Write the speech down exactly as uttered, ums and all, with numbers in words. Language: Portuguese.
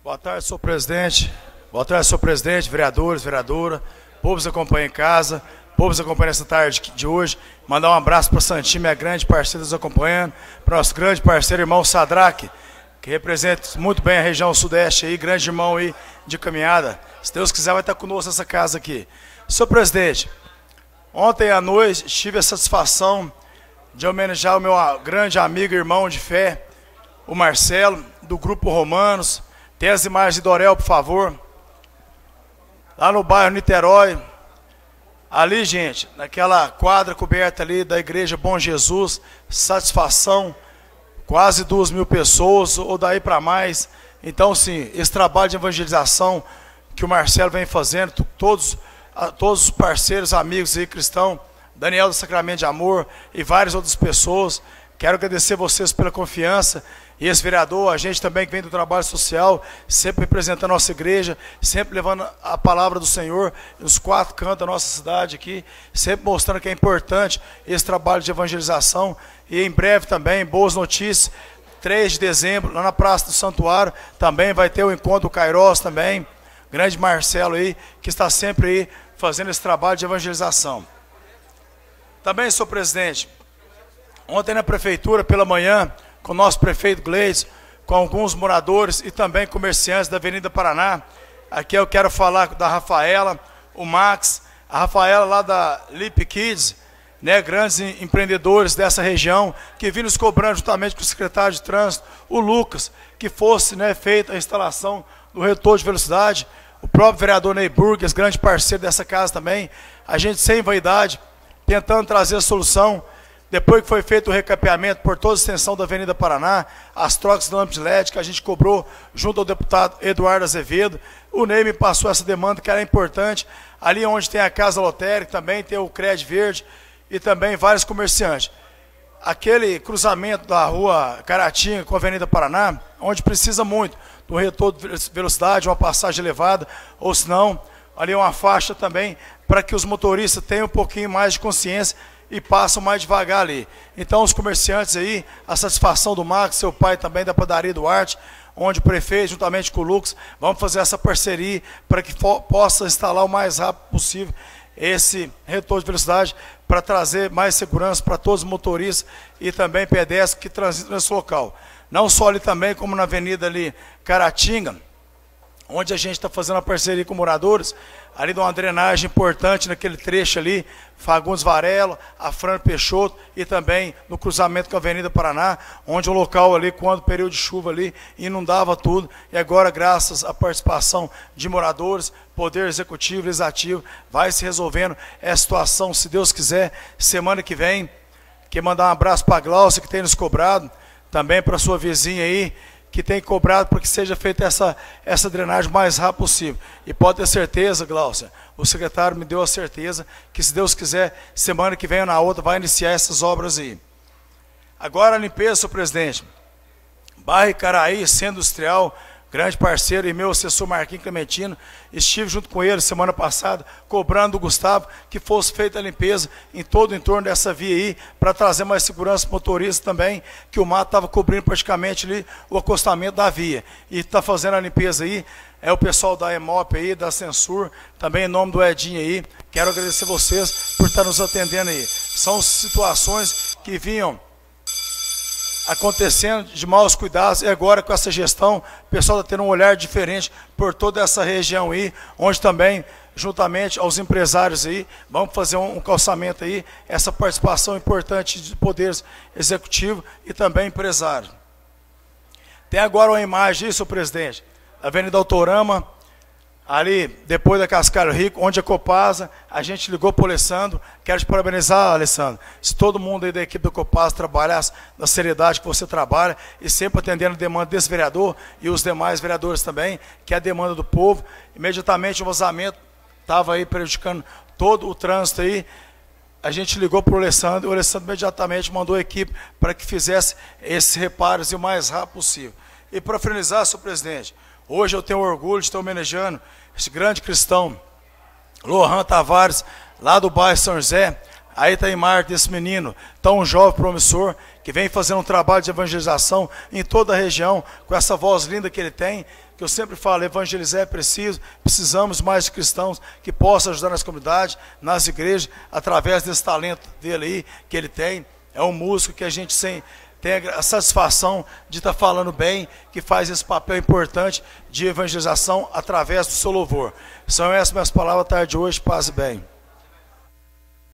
Boa tarde, senhor presidente. Boa tarde, senhor presidente, vereadores, vereadora, povo que acompanha em casa, povo que acompanha nessa tarde de hoje. Mandar um abraço para o Santinho, minha grande parceira nos acompanhando, para o nosso grande parceiro, irmão Sadraque, que representa muito bem a região sudeste aí, grande irmão aí de caminhada. Se Deus quiser, vai estar conosco nessa casa aqui. Senhor presidente, ontem à noite tive a satisfação de homenagear o meu grande amigo e irmão de fé, o Marcelo, do Grupo Romanos. Tem as imagens de Dorel, por favor. Lá no bairro Niterói. Ali, gente, naquela quadra coberta ali da Igreja Bom Jesus, satisfação, quase duas mil pessoas, ou daí para mais. Então, sim, esse trabalho de evangelização que o Marcelo vem fazendo, todos, todos os parceiros, amigos aí cristãos, Daniel do Sacramento de Amor e várias outras pessoas, quero agradecer vocês pela confiança. E esse vereador, a gente também que vem do trabalho social, sempre representando a nossa igreja, sempre levando a palavra do Senhor nos quatro cantos da nossa cidade aqui, sempre mostrando que é importante esse trabalho de evangelização. E em breve também, boas notícias, três de dezembro, lá na Praça do Santuário, também vai ter o encontro do Kairos também, grande Marcelo aí, que está sempre aí fazendo esse trabalho de evangelização. Também, senhor presidente, ontem na prefeitura, pela manhã, com o nosso prefeito Gleides, com alguns moradores e também comerciantes da Avenida Paraná. Aqui eu quero falar da Rafaela, o Max, a Rafaela lá da Lip Kids, né, grandes empreendedores dessa região, que vinham nos cobrando juntamente com o secretário de trânsito, o Lucas, que fosse, né, feita a instalação do retorno de velocidade, o próprio vereador Ney Burgers, grande parceiro dessa casa também, a gente sem vaidade, tentando trazer a solução. Depois que foi feito o recapeamento por toda a extensão da Avenida Paraná, as trocas de lâmpada de L E D que a gente cobrou junto ao deputado Eduardo Azevedo, o Ney me passou essa demanda que era importante. Ali onde tem a Casa Lotérica, também tem o Crédito Verde e também vários comerciantes. Aquele cruzamento da rua Caratinga com a Avenida Paraná, onde precisa muito do retorno de velocidade, uma passagem elevada, ou se não, ali uma faixa também, para que os motoristas tenham um pouquinho mais de consciência e passam mais devagar ali. Então os comerciantes aí, a satisfação do Max, seu pai também da padaria Duarte, onde o prefeito, juntamente com o Lucas, vamos fazer essa parceria para que possa instalar o mais rápido possível esse retorno de velocidade para trazer mais segurança para todos os motoristas e também pedestres que transitam nesse local. Não só ali também, como na avenida ali Caratinga, onde a gente está fazendo a parceria com moradores, ali de uma drenagem importante naquele trecho ali, Fagundes Varelo, Afrânio Peixoto e também no cruzamento com a Avenida Paraná, onde o local ali, quando o período de chuva ali, inundava tudo, e agora, graças à participação de moradores, Poder Executivo, Legislativo, vai se resolvendo essa situação, se Deus quiser, semana que vem. Quero mandar um abraço para a Glaucia, que tem nos cobrado, também para a sua vizinha aí, que tem cobrado para que seja feita essa, essa drenagem o mais rápido possível. E pode ter certeza, Glaucia, o secretário me deu a certeza que, se Deus quiser, semana que vem ou na outra, vai iniciar essas obras aí. Agora a limpeza, senhor presidente. Bairro Icaraí, Centro Industrial, grande parceiro e meu assessor Marquinhos Clementino, estive junto com ele semana passada, cobrando do Gustavo que fosse feita a limpeza em todo o entorno dessa via aí, para trazer mais segurança para o motorista também, que o mato estava cobrindo praticamente ali o acostamento da via. E está fazendo a limpeza aí, é o pessoal da EMOP aí, da Censur, também em nome do Edinho aí. Quero agradecer vocês por estar nos atendendo aí. São situações que vinham acontecendo de maus cuidados, e agora com essa gestão, o pessoal está tendo um olhar diferente por toda essa região aí, onde também, juntamente aos empresários aí, vamos fazer um, um calçamento aí, essa participação importante de poderes executivo e também empresário. Tem agora uma imagem aí, senhor presidente, da Avenida Autorama, ali depois da Cascalho Rico, onde a Copasa, a gente ligou para o Alessandro. Quero te parabenizar, Alessandro. Se todo mundo aí da equipe da Copasa trabalhasse na seriedade que você trabalha e sempre atendendo a demanda desse vereador e os demais vereadores também, que é a demanda do povo, imediatamente o vazamento estava aí prejudicando todo o trânsito aí. A gente ligou para o Alessandro e o Alessandro imediatamente mandou a equipe para que fizesse esses reparos o mais rápido possível. E para finalizar, senhor presidente, hoje eu tenho orgulho de estar homenageando esse grande cristão, Lohan Tavares, lá do bairro São José, Aí está em Marta esse menino, tão jovem, promissor, que vem fazendo um trabalho de evangelização em toda a região, com essa voz linda que ele tem, que eu sempre falo, evangelizar é preciso, precisamos mais de cristãos que possam ajudar nas comunidades, nas igrejas, através desse talento dele aí, que ele tem. É um músico que a gente sem, tem a satisfação de estar falando bem, que faz esse papel importante de evangelização através do seu louvor. São essas minhas palavras, tarde de hoje, paz e bem.